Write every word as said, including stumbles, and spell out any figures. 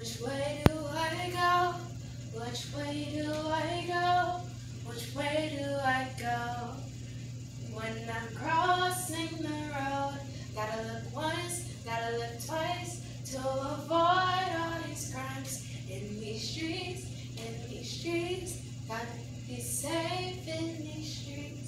Which way do I go? Which way do I go? Which way do I go? When I'm crossing the road, gotta look once, gotta look twice to avoid all these crimes in these streets, in these streets. Gotta be safe in these streets.